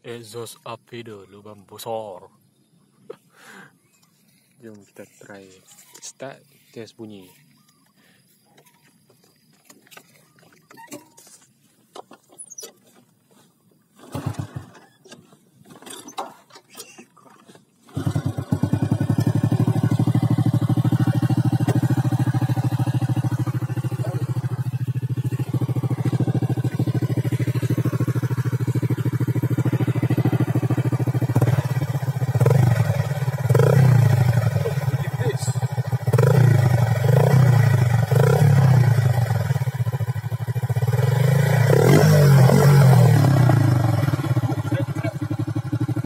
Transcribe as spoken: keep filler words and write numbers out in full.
exhaust apido lubang besar. Jom kita try start, test bunyi.